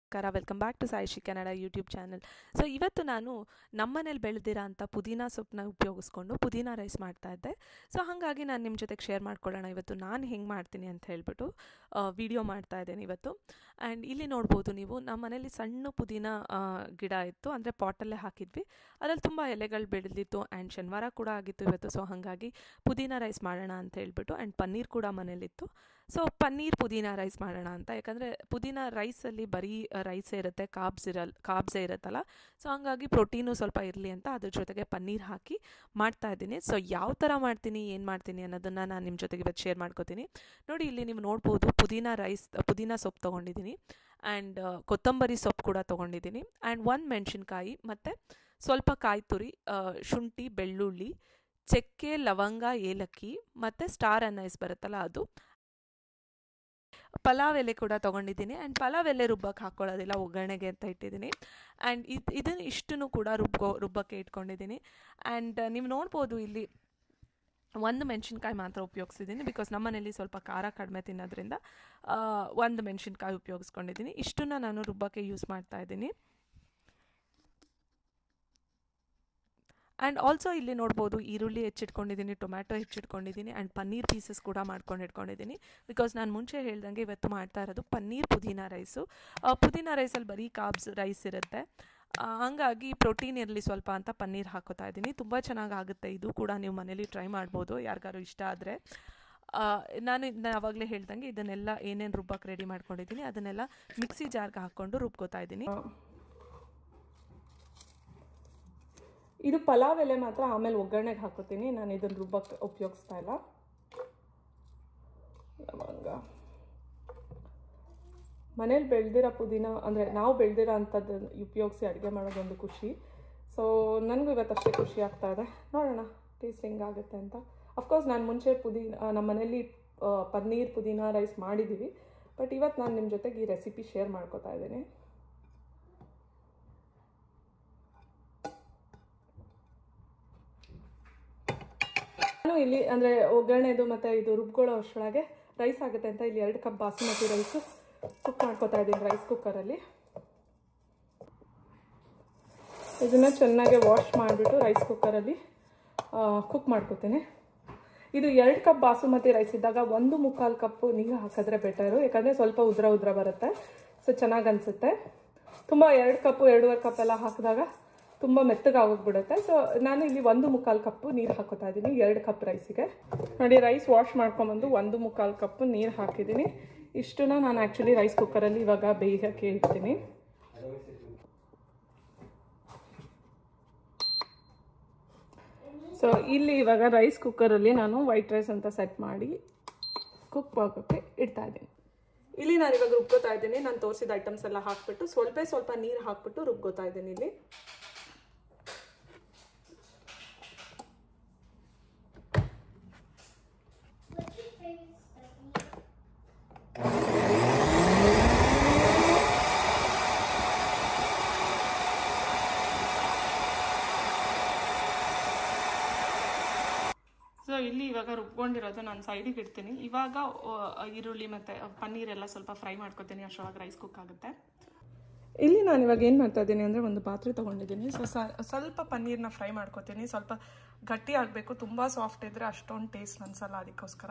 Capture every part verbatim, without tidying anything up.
Welcome back to Saishi Kannada YouTube channel. So ಇವತ್ತು ನಾನು ನಮ್ಮನೇಲಿ ಬೆಳೆದಿರೋ ಅಂಥ ಪುದೀನ ಸೊಪ್ಪನ್ನ ಉಪಯೋಗಿಸ್ಕೊಂಡು ಪುದೀನ ರೈಸ್ ಮಾಡ್ತಾ ಇದ್ದೆ. ಸೊ ಹಾಗಾಗಿ ನಾನು ನಿಮ್ಮ ಜೊತೆಗೆ ಶೇರ್ ಮಾಡ್ಕೊಳ್ಳೋಣ ಇವತ್ತು ನಾನು ಹೆಂಗೆ ಮಾಡ್ತೀನಿ ಅಂತ ಹೇಳ್ಬಿಟ್ಟು ವಿಡಿಯೋ ಮಾಡ್ತಾ ಇದ್ದೇನೆ ಇವತ್ತು. ಆ್ಯಂಡ್ ಇಲ್ಲಿ ನೋಡ್ಬೋದು ನೀವು, ನಮ್ಮ ಮನೇಲಿ ಸಣ್ಣ ಪುದೀನ ಗಿಡ ಇತ್ತು, ಅಂದರೆ ಪಾಟಲ್ಲೇ ಹಾಕಿದ್ವಿ. ಅದರಲ್ಲಿ ತುಂಬ ಎಲೆಗಳು ಬೆಳೆದಿತ್ತು ಆ್ಯಂಡ್ ಶನಿವಾರ ಕೂಡ ಆಗಿತ್ತು ಇವತ್ತು. ಸೊ ಹಾಗಾಗಿ ಪುದೀನ ರೈಸ್ ಮಾಡೋಣ ಅಂತ ಹೇಳ್ಬಿಟ್ಟು, ಆ್ಯಂಡ್ ಪನ್ನೀರ್ ಕೂಡ ಮನೇಲಿತ್ತು. ಸೊ ಪನ್ನೀರ್ ಪುದೀನ ರೈಸ್ ಮಾಡೋಣ ಅಂತ, ಯಾಕಂದರೆ ಪುದೀನ ರೈಸಲ್ಲಿ ಬರೀ ರೈಸೇ ಇರುತ್ತೆ, ಕಾಬ್ಸ್ ಇರಲ್ಲ ಕಾಬ್ಸೇ ಇರುತ್ತಲ್ಲ. ಸೊ ಹಂಗಾಗಿ ಪ್ರೋಟೀನು ಸ್ವಲ್ಪ ಇರಲಿ ಅಂತ ಅದ್ರ ಜೊತೆಗೆ ಪನ್ನೀರ್ ಹಾಕಿ ಮಾಡ್ತಾ ಇದ್ದೀನಿ. ಸೊ ಯಾವ ಥರ ಮಾಡ್ತೀನಿ, ಏನು ಮಾಡ್ತೀನಿ ಅನ್ನೋದನ್ನು ನಾನು ನಿಮ್ಮ ಜೊತೆಗೆ ಇವತ್ತು ಶೇರ್ ಮಾಡ್ಕೋತೀನಿ. ನೋಡಿ, ಇಲ್ಲಿ ನೀವು ನೋಡ್ಬೋದು ಪುದೀನ ರೈಸ್ ಪುದೀನ ಸೊಪ್ಪು ತೊಗೊಂಡಿದ್ದೀನಿ, ಆ್ಯಂಡ್ ಕೊತ್ತಂಬರಿ ಸೊಪ್ಪು ಕೂಡ ತೊಗೊಂಡಿದ್ದೀನಿ, ಆ್ಯಂಡ್ ಒಂದು ಮೆಣಸಿನ್ಕಾಯಿ ಮತ್ತು ಸ್ವಲ್ಪ ಕಾಯಿ ತುರಿ, ಶುಂಠಿ, ಬೆಳ್ಳುಳ್ಳಿ, ಚಕ್ಕೆ, ಲವಂಗ, ಏಲಕ್ಕಿ ಮತ್ತು ಸ್ಟಾರ್ ಅನ್ನೈಸ್ ಬರುತ್ತಲ್ಲ ಅದು, ಪಲಾವ್ ಎಲೆ ಕೂಡ ತೊಗೊಂಡಿದ್ದೀನಿ. ಆ್ಯಂಡ್ ಪಲಾವ್ ಎಲೆ ರುಬ್ಬಕ್ಕೆ ಹಾಕ್ಕೊಳ್ಳೋದಿಲ್ಲ, ಒಗ್ಗರಣೆಗೆ ಅಂತ ಇಟ್ಟಿದ್ದೀನಿ. ಆ್ಯಂಡ್ ಇದು ಇದನ್ನು ಇಷ್ಟನ್ನು ಕೂಡ ರುಬ್ಬೋ ರುಬ್ಬಕ್ಕೆ ಇಟ್ಕೊಂಡಿದ್ದೀನಿ. ಆ್ಯಂಡ್ ನೀವು ನೋಡ್ಬೋದು ಇಲ್ಲಿ ಒಂದು ಮೆಣಸಿನ್ಕಾಯಿ ಮಾತ್ರ ಉಪಯೋಗಿಸಿದ್ದೀನಿ, ಬಿಕಾಸ್ ನಮ್ಮನೇಲಿ ಸ್ವಲ್ಪ ಖಾರ ಕಡಿಮೆ ತಿನ್ನೋದ್ರಿಂದ ಒಂದು ಮೆಣಸಿನ್ಕಾಯಿ ಉಪಯೋಗಿಸ್ಕೊಂಡಿದ್ದೀನಿ. ಇಷ್ಟನ್ನು ನಾನು ರುಬ್ಬಕ್ಕೆ ಯೂಸ್ ಮಾಡ್ತಾ ಇದ್ದೀನಿ. ಆ್ಯಂಡ್ ಆಲ್ಸೋ ಇಲ್ಲಿ ನೋಡ್ಬೋದು ಈರುಳ್ಳಿ ಹೆಚ್ಚಿಟ್ಕೊಂಡಿದ್ದೀನಿ, ಟೊಮ್ಯಾಟೊ ಹೆಚ್ಚಿಟ್ಕೊಂಡಿದ್ದೀನಿ, ಆ್ಯಂಡ್ ಪನ್ನೀರ್ ಪೀಸಸ್ ಕೂಡ ಮಾಡ್ಕೊಂಡು ಇಟ್ಕೊಂಡಿದ್ದೀನಿ. ಬಿಕಾಸ್ ನಾನು ಮುಂಚೆ ಹೇಳ್ದಂಗೆ ಇವತ್ತು ಮಾಡ್ತಾ ಇರೋದು ಪನ್ನೀರ್ ಪುದೀನ ರೈಸು. ಪುದೀನ ರೈಸಲ್ಲಿ ಬರೀ ಕಾಬ್ಸ್ ರೈಸ್ ಇರುತ್ತೆ, ಹಾಗಾಗಿ ಪ್ರೋಟೀನ್ ಇರಲಿ ಸ್ವಲ್ಪ ಅಂತ ಪನ್ನೀರ್ ಹಾಕೋತಾ ಇದ್ದೀನಿ. ತುಂಬ ಚೆನ್ನಾಗಾಗುತ್ತೆ, ಇದು ಕೂಡ ನೀವು ಮನೇಲಿ ಟ್ರೈ ಮಾಡ್ಬೋದು ಯಾರಿಗಾರು ಇಷ್ಟ ಆದರೆ. ನಾನು ಇದನ್ನ ಆವಾಗಲೇ ಹೇಳ್ದಂಗೆ ಇದನ್ನೆಲ್ಲ ಏನೇನು ರುಬ್ಬಕ್ಕೆ ರೆಡಿ ಮಾಡ್ಕೊಂಡಿದ್ದೀನಿ ಅದನ್ನೆಲ್ಲ ಮಿಕ್ಸಿ ಜಾರ್ಗೆ ಹಾಕ್ಕೊಂಡು ರುಬ್ಕೋತಾ ಇದ್ದೀನಿ. ಇದು ಪಲಾವ್ ಎಲೆ ಮಾತ್ರ ಆಮೇಲೆ ಒಗ್ಗರಣೆಗೆ ಹಾಕೋತೀನಿ, ನಾನು ಇದನ್ನು ರುಬ್ಬಕ್ಕೆ ಉಪಯೋಗಿಸ್ತಾ ಇಲ್ಲ. ಲವಂಗ, ಮನೇಲಿ ಬೆಳೆದಿರೋ ಪುದೀನ ಅಂದರೆ ನಾವು ಬೆಳೆದಿರೋ ಅಂಥದ್ದು ಉಪಯೋಗಿಸಿ ಅಡುಗೆ ಮಾಡೋದೊಂದು ಖುಷಿ. ಸೊ ನನಗೂ ಇವತ್ತು ಅಷ್ಟೇ ಖುಷಿ ಆಗ್ತಾ ಇದೆ. ನೋಡೋಣ ಟೇಸ್ಟ್ ಹೆಂಗಾಗುತ್ತೆ ಅಂತ. ಅಫ್ಕೋರ್ಸ್ ನಾನು ಮುಂಚೆ ಪುದೀನ ನಮ್ಮ ಮನೇಲಿ ಪನ್ನೀರ್ ಪುದೀನ ರೈಸ್ ಮಾಡಿದ್ದೀವಿ, ಬಟ್ ಇವತ್ತು ನಾನು ನಿಮ್ಮ ಜೊತೆಗೆ ಈ ರೆಸಿಪಿ ಶೇರ್ ಮಾಡ್ಕೋತಾ ಇದ್ದೀನಿ. ನಾನು ಇಲ್ಲಿ ಅಂದರೆ ಒಗ್ಗರಣೆದು ಮತ್ತು ಇದು ರುಬ್ಕೊಳ್ಳೋ ಅಷ್ಟರೊಳಗೆ ರೈಸ್ ಆಗುತ್ತೆ ಅಂತ ಇಲ್ಲಿ ಎರಡು ಕಪ್ ಬಾಸುಮತಿ ರೈಸು ಕುಕ್ ಮಾಡ್ಕೊತಾ ಇದ್ದೀನಿ ರೈಸ್ ಕುಕ್ಕರಲ್ಲಿ. ಇದನ್ನು ಚೆನ್ನಾಗಿ ವಾಶ್ ಮಾಡಿಬಿಟ್ಟು ರೈಸ್ ಕುಕ್ಕರಲ್ಲಿ ಕುಕ್ ಮಾಡ್ಕೊತೀನಿ. ಇದು ಎರಡು ಕಪ್ ಬಾಸುಮತಿ ರೈಸ್ ಇದ್ದಾಗ ಒಂದು ಮುಕ್ಕಾಲು ಕಪ್ಪು ನೀರು ಹಾಕಿದ್ರೆ ಬೆಟರು, ಯಾಕಂದರೆ ಸ್ವಲ್ಪ ಉದ್ರ ಉದ್ರ ಬರುತ್ತೆ, ಸೊ ಚೆನ್ನಾಗಿ ಅನಿಸುತ್ತೆ. ತುಂಬ ಎರಡು ಕಪ್ಪು ಎರಡೂವರೆ ಕಪ್ ಎಲ್ಲ ಹಾಕಿದಾಗ ತುಂಬ ಮೆತ್ತಗೆ ಆಗೋಗ್ಬಿಡುತ್ತೆ. ಸೊ ನಾನು ಇಲ್ಲಿ ಒಂದು ಮುಕ್ಕಾಲು ಕಪ್ಪು ನೀರು ಹಾಕೋತಾ ಇದ್ದೀನಿ ಎರಡು ಕಪ್ ರೈಸಿಗೆ. ನೋಡಿ, ರೈಸ್ ವಾಶ್ ಮಾಡ್ಕೊಂಬಂದು ಒಂದು ಮುಕ್ಕಾಲು ಕಪ್ಪು ನೀರು ಹಾಕಿದ್ದೀನಿ. ಇಷ್ಟನ್ನ ನಾನು ಆ್ಯಕ್ಚುಲಿ ರೈಸ್ ಕುಕ್ಕರಲ್ಲಿ ಇವಾಗ ಬೇಯಕ್ಕೆ ಇಡ್ತೀನಿ. ಸೊ ಇಲ್ಲಿ ಇವಾಗ ರೈಸ್ ಕುಕ್ಕರಲ್ಲಿ ನಾನು ವೈಟ್ ರೈಸ್ ಅಂತ ಸೆಟ್ ಮಾಡಿ ಕುಕ್ ಆಗೋಕ್ಕೆ ಇಡ್ತಾ ಇದ್ದೀನಿ. ಇಲ್ಲಿ ನಾನು ಇವಾಗ ರುಬ್ಕೋತಾ ಇದ್ದೀನಿ. ನಾನು ತೋರಿಸಿದ ಐಟಮ್ಸ್ ಎಲ್ಲ ಹಾಕ್ಬಿಟ್ಟು ಸ್ವಲ್ಪ ಸ್ವಲ್ಪ ನೀರು ಹಾಕ್ಬಿಟ್ಟು ರುಬ್ಕೋತಾ ಇದ್ದೀನಿ ಇಲ್ಲಿ. ಸೊ ಇಲ್ಲಿ ಇವಾಗ ರುಬ್ಕೊಂಡಿರೋದು ನಾನು ಸೈಡಿಗೆ ಇಡ್ತೀನಿ. ಇವಾಗ ಈರುಳ್ಳಿ ಮತ್ತು ಪನ್ನೀರೆಲ್ಲ ಸ್ವಲ್ಪ ಫ್ರೈ ಮಾಡ್ಕೊತೀನಿ, ಅಷ್ಟೊಳಗೆ ರೈಸ್ ಕುಕ್ ಆಗುತ್ತೆ. ಇಲ್ಲಿ ನಾನು ಇವಾಗ ಏನು ಮಾಡ್ತಾ ಇದ್ದೀನಿ ಅಂದರೆ ಒಂದು ಪಾತ್ರೆ ತೊಗೊಂಡಿದ್ದೀನಿ. ಸೊ ಸ್ವಲ್ಪ ಪನ್ನೀರನ್ನ ಫ್ರೈ ಮಾಡ್ಕೊತೀನಿ. ಸ್ವಲ್ಪ ಗಟ್ಟಿ ಆಗಬೇಕು, ತುಂಬ ಸಾಫ್ಟ್ ಇದ್ದರೆ ಅಷ್ಟೊಂದು ಟೇಸ್ಟ್ ಅನಿಸಲ್ಲ, ಅದಕ್ಕೋಸ್ಕರ.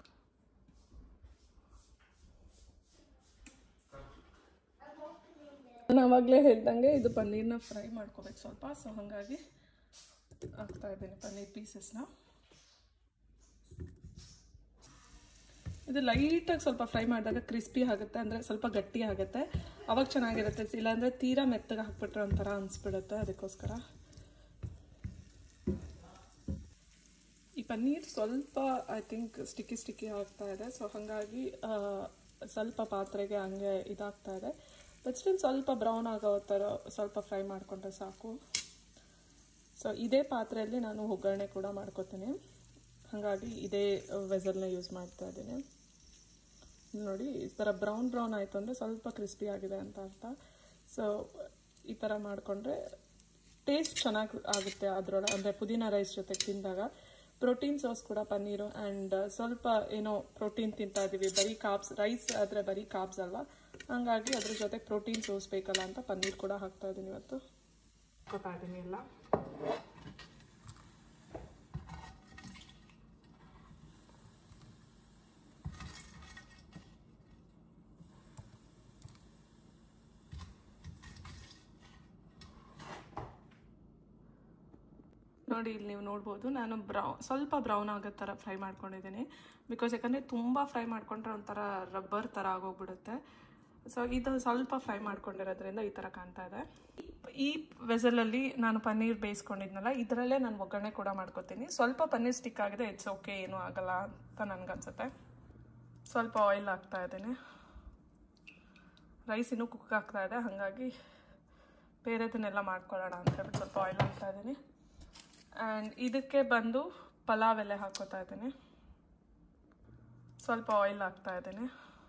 ನಾನು ಆವಾಗಲೇ ಹೇಳ್ದಂಗೆ ಇದು ಪನ್ನೀರನ್ನ ಫ್ರೈ ಮಾಡ್ಕೋಬೇಕು ಸ್ವಲ್ಪ. ಸೊ ಹಾಗಾಗಿ ಹಾಕ್ತಾ ಇದ್ದೀನಿ ಪನ್ನೀರ್ ಪೀಸಸ್ನ. ಇದು ಲೈಟಾಗಿ ಸ್ವಲ್ಪ ಫ್ರೈ ಮಾಡಿದಾಗ ಕ್ರಿಸ್ಪಿ ಆಗುತ್ತೆ, ಅಂದರೆ ಸ್ವಲ್ಪ ಗಟ್ಟಿ ಆಗುತ್ತೆ, ಅವಾಗ ಚೆನ್ನಾಗಿರುತ್ತೆ. ಇಲ್ಲಾಂದರೆ ತೀರಾ ಮೆತ್ತಗೆ ಹಾಕ್ಬಿಟ್ರೆ ಒಂಥರ ಅನಿಸ್ಬಿಡುತ್ತೆ, ಅದಕ್ಕೋಸ್ಕರ. ಈ ಪನ್ನೀರ್ ಸ್ವಲ್ಪ ಐ ಥಿಂಕ್ ಸ್ಟಿಕ್ಕಿ ಸ್ಟಿಕ್ಕಿ ಆಗ್ತಾ ಇದೆ. ಸೊ ಹಾಗಾಗಿ ಸ್ವಲ್ಪ ಪಾತ್ರೆಗೆ ಹಂಗೆ ಇದಾಗ್ತಾ ಇದೆ. ಬಟ್ ಸ್ಟಿಲ್ ಸ್ವಲ್ಪ ಬ್ರೌನ್ ಆಗೋ ಥರ ಸ್ವಲ್ಪ ಫ್ರೈ ಮಾಡಿಕೊಂಡ್ರೆ ಸಾಕು. ಸೊ ಇದೇ ಪಾತ್ರೆಯಲ್ಲಿ ನಾನು ಒಗ್ಗರಣೆ ಕೂಡ ಮಾಡ್ಕೊತೀನಿ, ಹಾಗಾಗಿ ಇದೇ ವೆಸಲ್ನ ಯೂಸ್ ಮಾಡ್ತಾ ಇದ್ದೀನಿ. ನೋಡಿ, ಈ ಥರ ಬ್ರೌನ್ ಬ್ರೌನ್ ಆಯಿತು ಅಂದರೆ ಸ್ವಲ್ಪ ಕ್ರಿಸ್ಪಿ ಆಗಿದೆ ಅಂತ ಅರ್ಥ. ಸೊ ಈ ಥರ ಮಾಡಿಕೊಂಡ್ರೆ ಟೇಸ್ಟ್ ಚೆನ್ನಾಗಿ ಆಗುತ್ತೆ ಅದರೊಳಗೆ, ಅಂದರೆ ಪುದೀನ ರೈಸ್ ಜೊತೆಗೆ ತಿಂದಾಗ. ಪ್ರೋಟೀನ್ ಸೋರ್ಸ್ ಕೂಡ ಪನ್ನೀರು, ಆ್ಯಂಡ್ ಸ್ವಲ್ಪ ಏನೋ ಪ್ರೋಟೀನ್ ತಿಂತಾ ಇದ್ದೀವಿ. ಬರೀ ಕಾಬ್ಸ್ ರೈಸ್ ಆದರೆ ಬರೀ ಕಾಬ್ಸ್ ಅಲ್ವಾ, ಹಂಗಾಗಿ ಅದ್ರ ಜೊತೆ ಪ್ರೋಟೀನ್ ಸೋರ್ಸ್ ಬೇಕಲ್ಲ ಅಂತ ಪನ್ನೀರ್ ಕೂಡ ಹಾಕ್ತಾ ಇದ್ದೀನಿ ಇವತ್ತು. ಹಾಕ್ತಾ ಇದ್ದೀನಿ ಎಲ್ಲ. ನೋಡಿ ಇಲ್ಲಿ ನೀವು ನೋಡ್ಬೋದು ನಾನು ಬ್ರೌ ಸ್ವಲ್ಪ ಬ್ರೌನ್ ಆಗೋ ಥರ ಫ್ರೈ ಮಾಡ್ಕೊಂಡಿದ್ದೀನಿ. ಬಿಕಾಸ್ ಯಾಕಂದರೆ ತುಂಬ ಫ್ರೈ ಮಾಡ್ಕೊಂಡ್ರೆ ಒಂಥರ ರಬ್ಬರ್ ಥರ ಆಗೋಗ್ಬಿಡುತ್ತೆ. ಸೊ ಇದು ಸ್ವಲ್ಪ ಫ್ರೈ ಮಾಡ್ಕೊಂಡಿರೋದ್ರಿಂದ ಈ ಥರ ಕಾಣ್ತಾ ಇದೆ. ಈ ವೆಸಲಲ್ಲಿ ನಾನು ಪನ್ನೀರ್ ಬೇಯಿಸ್ಕೊಂಡಿದ್ನಲ್ಲ, ಇದರಲ್ಲೇ ನಾನು ಒಗ್ಗರಣೆ ಕೂಡ ಮಾಡ್ಕೊತೀನಿ. ಸ್ವಲ್ಪ ಪನ್ನೀರ್ ಸ್ಟಿಕ್ ಆಗಿದೆ, ಇಟ್ಸ್ ಓಕೆ, ಏನೂ ಆಗಲ್ಲ ಅಂತ ನನಗನ್ಸುತ್ತೆ. ಸ್ವಲ್ಪ ಆಯಿಲ್ ಹಾಕ್ತಾ ಇದ್ದೀನಿ. ರೈಸ್ ಇನ್ನೂ ಕುಕ್ ಆಗ್ತಾ ಇದೆ, ಹಾಗಾಗಿ ಬೇರೆದನ್ನೆಲ್ಲ ಮಾಡ್ಕೊಳ್ಳೋಣ ಅಂತ ಹೇಳ್ಬಿಟ್ಟು ಸ್ವಲ್ಪ ಆಯಿಲ್ ಹಾಕ್ತಾ ಇದ್ದೀನಿ. ಆ್ಯಂಡ್ ಇದಕ್ಕೆ ಬಂದು ಪಲಾವ್ ಎಲೆ ಹಾಕೋತಾ ಇದ್ದೀನಿ. ಸ್ವಲ್ಪ ಆಯಿಲ್ ಹಾಕ್ತಾ ಇದ್ದೀನಿ.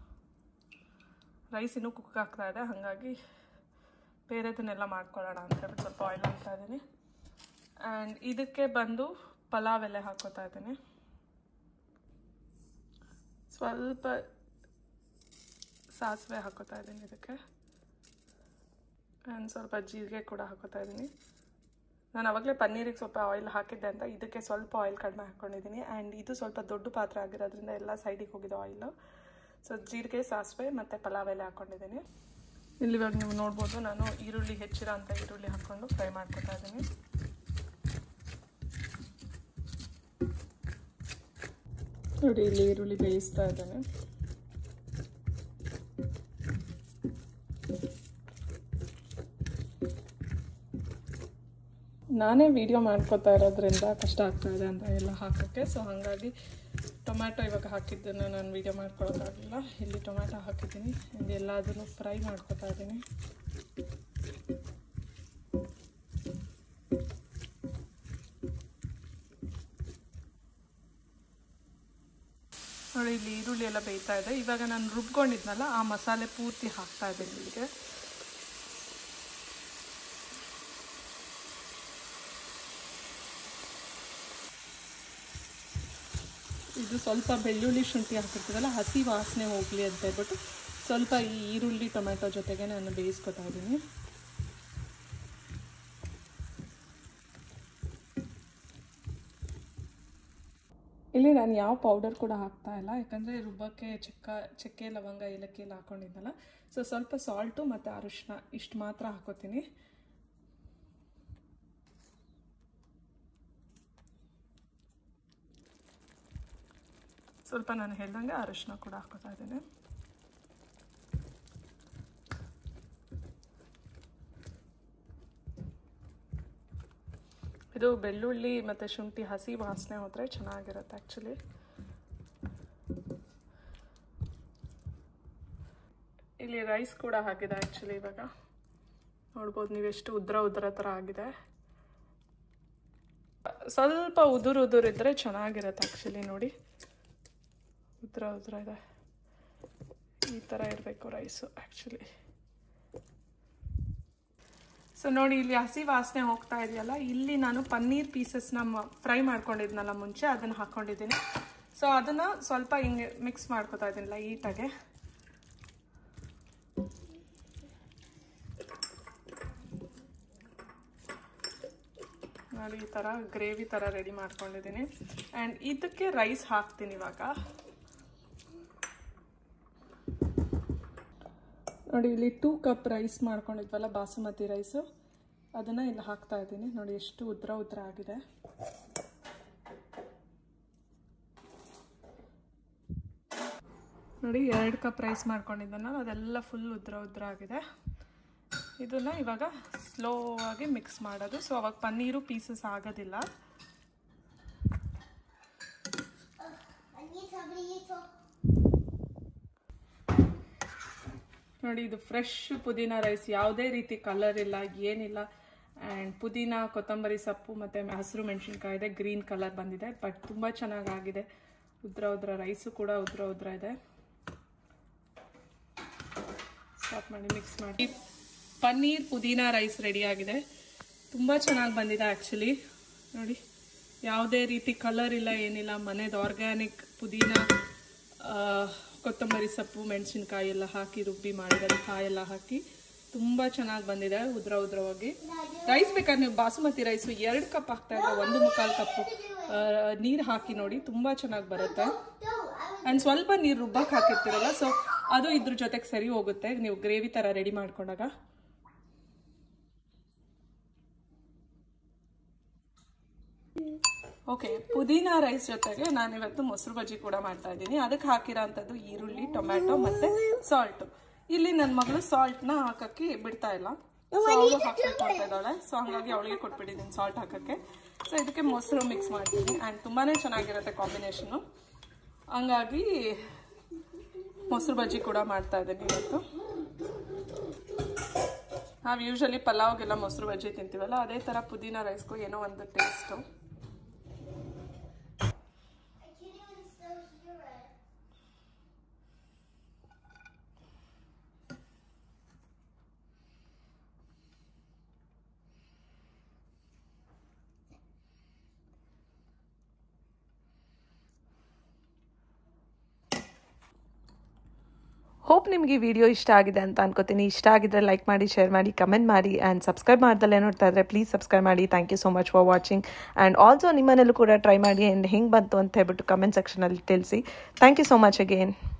ರೈಸ್ ಇನ್ನೂ ಕುಕ್ ಆಗ್ತಾ ಇದೆ, ಹಾಗಾಗಿ ಬೇರೆದನ್ನೆಲ್ಲ ಮಾಡ್ಕೊಳ್ಳೋಣ ಅಂತ ಹೇಳ್ಬಿಟ್ಟು ಸ್ವಲ್ಪ ಆಯಿಲ್ ಹಾಕ್ತಾ ಇದ್ದೀನಿ. ಆ್ಯಂಡ್ ಇದಕ್ಕೆ ಬಂದು ಪಲಾವ್ ಎಲೆ ಹಾಕೋತಾ ಇದ್ದೀನಿ. ಸ್ವಲ್ಪ ಸಾಸಿವೆ ಹಾಕೋತಾ ಇದ್ದೀನಿ ಇದಕ್ಕೆ. ಆ್ಯಂಡ್ ಸ್ವಲ್ಪ ಜೀರಿಗೆ ಕೂಡ ಹಾಕೋತಾ ಇದ್ದೀನಿ. ನಾನು ಆವಾಗಲೇ ಪನ್ನೀರಿಗೆ ಸ್ವಲ್ಪ ಆಯಿಲ್ ಹಾಕಿದ್ದೆ ಅಂತ ಇದಕ್ಕೆ ಸ್ವಲ್ಪ ಆಯಿಲ್ ಕಡಿಮೆ ಹಾಕ್ಕೊಂಡಿದ್ದೀನಿ. ಆ್ಯಂಡ್ ಇದು ಸ್ವಲ್ಪ ದೊಡ್ಡ ಪಾತ್ರೆ ಆಗಿರೋದ್ರಿಂದ ಎಲ್ಲ ಸೈಡಿಗೆ ಹೋಗಿದೆ ಆಯಿಲು. ಸೊ ಜೀರಿಗೆ, ಸಾಸಿವೆ ಮತ್ತು ಪಲಾವ್ ಎಲೆ ಹಾಕ್ಕೊಂಡಿದ್ದೀನಿ. ಇಲ್ಲಿ ಇವಾಗ ನೀವು ನೋಡ್ಬೋದು ನಾನು ಈರುಳ್ಳಿ ಹೆಚ್ಚಿರೋ ಅಂಥ ಈರುಳ್ಳಿ ಹಾಕ್ಕೊಂಡು ಫ್ರೈ ಮಾಡ್ಕೊತಾ ಇದ್ದೀನಿ. ನೋಡಿ ಇಲ್ಲಿ ಈರುಳ್ಳಿ ಬೇಯಿಸ್ತಾ ಇದ್ದೇನೆ. ನಾನೇ ವಿಡಿಯೋ ಮಾಡ್ಕೋತಾ ಇರೋದ್ರಿಂದ ಕಷ್ಟ ಆಗ್ತಾ ಇದೆ ಅಂತ ಎಲ್ಲ ಹಾಕೋಕ್ಕೆ. ಸೊ ಹಾಗಾಗಿ ಟೊಮ್ಯಾಟೊ ಇವಾಗ ಹಾಕಿದ್ದನ್ನು ನಾನು ವಿಡಿಯೋ ಮಾಡ್ಕೊಳ್ಳೋಕ್ಕಾಗಲಿಲ್ಲ. ಇಲ್ಲಿ ಟೊಮ್ಯಾಟೊ ಹಾಕಿದ್ದೀನಿ. ಇಲ್ಲಿ ಎಲ್ಲದನ್ನು ಫ್ರೈ ಮಾಡ್ಕೊತಾ ಇದ್ದೀನಿ. ನೋಡಿ ಇಲ್ಲಿ ಈರುಳ್ಳಿ ಎಲ್ಲ ಬೇಯ್ತಾ ಇದೆ. ಇವಾಗ ನಾನು ರುಬ್ಕೊಂಡಿದ್ನಲ್ಲ ಆ ಮಸಾಲೆ ಪೂರ್ತಿ ಹಾಕ್ತಾ ಇದ್ದೀನಿ ಇಲ್ಲಿಗೆ. ಇದು ಸ್ವಲ್ಪ ಬೆಳ್ಳುಳ್ಳಿ ಶುಂಠಿ ಹಾಕಿರ್ತೀವಲ್ಲ, ಹಸಿ ವಾಸನೆ ಹೋಗಲಿ ಅಂತ ಹೇಳ್ಬಿಟ್ಟು ಸ್ವಲ್ಪ ಈ ಈರುಳ್ಳಿ ಟೊಮ್ಯಾಟೊ ಜೊತೆಗೆ ನಾನು ಬೇಯಿಸ್ಕೊತಾ ಇದ್ದೀನಿ. ಇಲ್ಲಿ ನಾನು ಯಾವ ಪೌಡರ್ ಕೂಡ ಹಾಕ್ತಾ ಇಲ್ಲ, ಯಾಕಂದರೆ ರುಬ್ಬಕ್ಕೆ ಚಕ್ಕ ಚಕ್ಕೆ ಲವಂಗ ಏಲಕ್ಕಿ ಎಲ್ಲ ಹಾಕ್ಕೊಂಡಿದ್ದಲ್ಲ. ಸೊ ಸ್ವಲ್ಪ ಸಾಲ್ಟು ಮತ್ತು ಅರಿಶಿನ ಇಷ್ಟು ಮಾತ್ರ ಹಾಕೋತೀನಿ. ಸ್ವಲ್ಪ ನಾನು ಹೇಳ್ದಂಗೆ ಅರಿಶಿನ ಕೂಡ ಹಾಕೋತಾ ಇದ್ದೀನಿ. ಇದು ಬೆಳ್ಳುಳ್ಳಿ ಮತ್ತು ಶುಂಠಿ ಹಸಿ ವಾಸನೆ ಹೋದರೆ ಚೆನ್ನಾಗಿರುತ್ತೆ ಆ್ಯಕ್ಚುಲಿ. ಇಲ್ಲಿ ರೈಸ್ ಕೂಡ ಹಾಕಿದೆ ಆ್ಯಕ್ಚುಲಿ. ಇವಾಗ ನೋಡ್ಬೋದು ನೀವು ಎಷ್ಟು ಉದ್ರ ಉದ್ರ ಥರ ಆಗಿದೆ. ಸ್ವಲ್ಪ ಉದುರು ಉದುರು ಇದ್ದರೆ ಚೆನ್ನಾಗಿರುತ್ತೆ ಆ್ಯಕ್ಚುಲಿ. ನೋಡಿ ಉದ್ರ ಉದ್ರ ಇದೆ, ಈ ಥರ ಇರಬೇಕು ರೈಸು ಆ್ಯಕ್ಚುಲಿ. ಸೊ ನೋಡಿ ಇಲ್ಲಿ ಹಸಿ ವಾಸನೆ ಹೋಗ್ತಾ ಇದೆಯಲ್ಲ, ಇಲ್ಲಿ ನಾನು ಪನ್ನೀರ್ ಪೀಸಸ್ನ ಫ್ರೈ ಮಾಡ್ಕೊಂಡಿದ್ನಲ್ಲ ಮುಂಚೆ, ಅದನ್ನು ಹಾಕ್ಕೊಂಡಿದ್ದೀನಿ. ಸೊ ಅದನ್ನು ಸ್ವಲ್ಪ ಹಿಂಗೆ ಮಿಕ್ಸ್ ಮಾಡ್ಕೊತಾ ಇದ್ದೀನಿಲ್ಲ ಈಟಾಗೆ. ನೋಡಿ ಈ ಥರ ಗ್ರೇವಿ ಥರ ರೆಡಿ ಮಾಡ್ಕೊಂಡಿದ್ದೀನಿ. ಆ್ಯಂಡ್ ಇದಕ್ಕೆ ರೈಸ್ ಹಾಕ್ತೀನಿ ಇವಾಗ. ನೋಡಿ ಇಲ್ಲಿ ಟೂ ಕಪ್ ರೈಸ್ ಮಾಡ್ಕೊಂಡಿದ್ವಲ್ಲ ಬಾಸುಮತಿ ರೈಸು, ಅದನ್ನು ಇಲ್ಲಿ ಹಾಕ್ತಾ ಇದ್ದೀನಿ. ನೋಡಿ ಎಷ್ಟು ಉದ್ರ ಉದ್ರ ಆಗಿದೆ. ನೋಡಿ ಎರಡು ಕಪ್ ರೈಸ್ ಮಾಡ್ಕೊಂಡಿದ್ದಲ್ಲ, ಅದೆಲ್ಲ ಫುಲ್ ಉದ್ರ ಉದ್ರ ಆಗಿದೆ. ಇದನ್ನು ಇವಾಗ ಸ್ಲೋ ಆಗಿ ಮಿಕ್ಸ್ ಮಾಡೋದು. ಸೊ ಅವಾಗ ಪನ್ನೀರು ಪೀಸಸ್ ಆಗೋದಿಲ್ಲ. ನೋಡಿ ಇದು ಫ್ರೆಶ್ ಪುದೀನ ರೈಸ್, ಯಾವುದೇ ರೀತಿ ಕಲರ್ ಇಲ್ಲ, ಏನಿಲ್ಲ. ಆ್ಯಂಡ್ ಪುದೀನ, ಕೊತ್ತಂಬರಿ ಸೊಪ್ಪು ಮತ್ತು ಹಸಿರು ಮೆಣಸಿನ್ಕಾಯಿ ಇದೆ, ಗ್ರೀನ್ ಕಲರ್ ಬಂದಿದೆ. ಬಟ್ ತುಂಬ ಚೆನ್ನಾಗಾಗಿದೆ. ಉದ್ರ ಉದ್ರ ರೈಸು ಕೂಡ ಉದ್ರ ಉದ್ರ ಇದೆ. ಸ್ಟಾಪ್ ಮಾಡಿ ಮಿಕ್ಸ್ ಮಾಡಿ. ಪನ್ನೀರ್ ಪುದೀನ ರೈಸ್ ರೆಡಿ ಆಗಿದೆ. ತುಂಬ ಚೆನ್ನಾಗಿ ಬಂದಿದೆ ಆ್ಯಕ್ಚುಲಿ. ನೋಡಿ ಯಾವುದೇ ರೀತಿ ಕಲರ್ ಇಲ್ಲ, ಏನಿಲ್ಲ. ಮನೆದು ಆರ್ಗ್ಯಾನಿಕ್ ಪುದೀನ ಕೊತ್ತಂಬರಿ ಸೊಪ್ಪು ಮೆಣಸಿನಕಾಯಿ ಎಲ್ಲ ಹಾಕಿ ರುಬ್ಬಿ ಮಾಡಿರೋದು, ಕಾಯೆಲ್ಲ ಹಾಕಿ ತುಂಬ ಚೆನ್ನಾಗಿ ಬಂದಿದೆ ಉದ್ರ ಉದ್ರವಾಗಿ. ರೈಸ್ ಬೇಕಾದ್ರೆ ನೀವು ಬಾಸುಮತಿ ರೈಸು ಎರಡು ಕಪ್ ಹಾಕ್ತಾ ಇದ್ರೆ ಒಂದು ಮುಕ್ಕಾಲು ಕಪ್ಪು ನೀರು ಹಾಕಿ ನೋಡಿ, ತುಂಬ ಚೆನ್ನಾಗಿ ಬರುತ್ತೆ. ಆ್ಯಂಡ್ ಸ್ವಲ್ಪ ನೀರು ರುಬ್ಬಕ್ಕೆ ಹಾಕಿರ್ತೀರಲ್ಲ, ಸೊ ಅದು ಇದ್ರ ಜೊತೆಗೆ ಸರಿ ಹೋಗುತ್ತೆ ನೀವು ಗ್ರೇವಿ ಥರ ರೆಡಿ ಮಾಡ್ಕೊಂಡಾಗ. ಓಕೆ, ಪುದೀನಾ ರೈಸ್ ಜೊತೆಗೆ ನಾನಿವತ್ತು ಮೊಸರು ಬಜ್ಜಿ ಕೂಡ ಮಾಡ್ತಾ ಇದ್ದೀನಿ. ಅದಕ್ಕೆ ಹಾಕಿರೋ ಅಂಥದ್ದು ಈರುಳ್ಳಿ, ಟೊಮ್ಯಾಟೊ ಮತ್ತು ಸಾಲ್ಟು. ಇಲ್ಲಿ ನನ್ನ ಮಗಳು ಸಾಲ್ಟ್ನ ಹಾಕಕ್ಕೆ ಬಿಡ್ತಾ ಇಲ್ಲ, ಸೊ ಅವಳು ಹಾಕಿ ಕೊಡ್ತಾ ಇದ್ದಾಳೆ. ಸೊ ಹಾಗಾಗಿ ಅವಳಿಗೆ ಕೊಟ್ಬಿಟ್ಟಿದ್ದೀನಿ ಸಾಲ್ಟ್ ಹಾಕೋಕ್ಕೆ. ಸೊ ಇದಕ್ಕೆ ಮೊಸರು ಮಿಕ್ಸ್ ಮಾಡ್ತೀನಿ ಆ್ಯಂಡ್ ತುಂಬಾ ಚೆನ್ನಾಗಿರುತ್ತೆ ಕಾಂಬಿನೇಷನು. ಹಂಗಾಗಿ ಮೊಸರು ಬಜ್ಜಿ ಕೂಡ ಮಾಡ್ತಾ ಇದ್ದೀನಿ ಇವತ್ತು. ನಾವು ಯೂಶಲಿ ಪಲಾವ್ಗೆಲ್ಲ ಮೊಸರು ಬಜ್ಜಿ ತಿಂತೀವಲ್ಲ, ಅದೇ ಥರ ಪುದೀನಾ ರೈಸ್ಗೂ ಏನೋ ಒಂದು ಟೇಸ್ಟು. ಹೋಪ್ ನಿಮಗೆ ಈ ವಿಡಿಯೋ ಇಷ್ಟ ಆಗಿದೆ ಅಂತ ಅನ್ಕೋತೀನಿ. ಇಷ್ಟ ಆಗಿದ್ರೆ ಲೈಕ್ ಮಾಡಿ, ಶೇರ್ ಮಾಡಿ, ಕಮೆಂಟ್ ಮಾಡಿ ಆ್ಯಂಡ್ ಸಬ್ಸ್ಕ್ರೈಬ್ ಮಾಡ್ದಲ್ಲೇ ನೋಡ್ತಾ ಇದ್ರೆ ಪ್ಲೀಸ್ ಸಬ್ಸ್ಕ್ರೈಬ್ ಮಾಡಿ. Thank you so much for watching and also ನಿಮ್ಮನೇಲೂ ಕೂಡ ಟ್ರೈ ಮಾಡಿ ಆ್ಯಂಡ್ ಹೆಂಗೆ ಬಂತು ಅಂತ ಹೇಳ್ಬಿಟ್ಟು ಕಮೆಂಟ್ ಸೆಕ್ಷನಲ್ಲಿ ತಿಳಿಸಿ. Thank you so much again.